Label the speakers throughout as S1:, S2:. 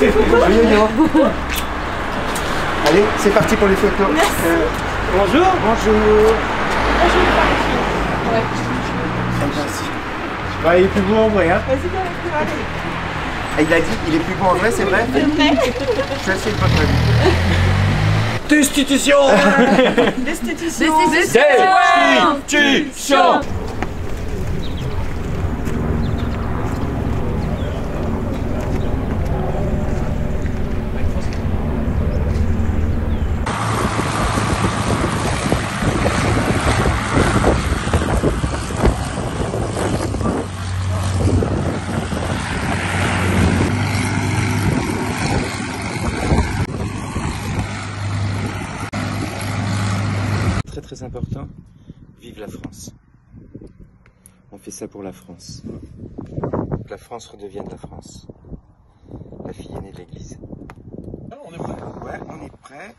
S1: Yo-yo. Allez, c'est parti pour les photos.
S2: Merci.
S1: Bonjour. Bonjour.
S2: Ouais.
S1: Merci. Ouais, il est plus beau en vrai, hein.
S2: Vas-y, viens avec moi, allez.
S1: Il a dit, il est plus beau en vrai, c'est vrai?
S2: C'est vrai.
S1: Je suis assez de votre avis.
S3: Destitution.
S2: Destitution.
S3: Destitution.
S4: Très important, vive la France. On fait ça pour la France. Que la France redevienne la France. La fille aînée de l'église.
S1: On est prêt. Ouais, on est prêt.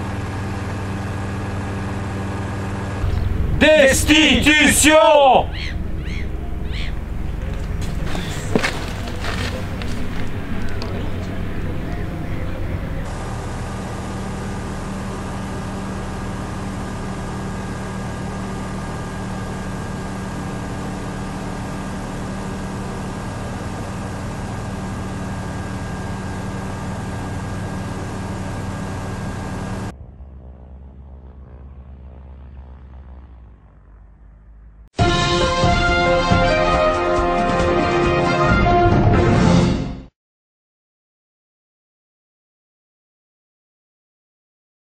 S3: Destitution.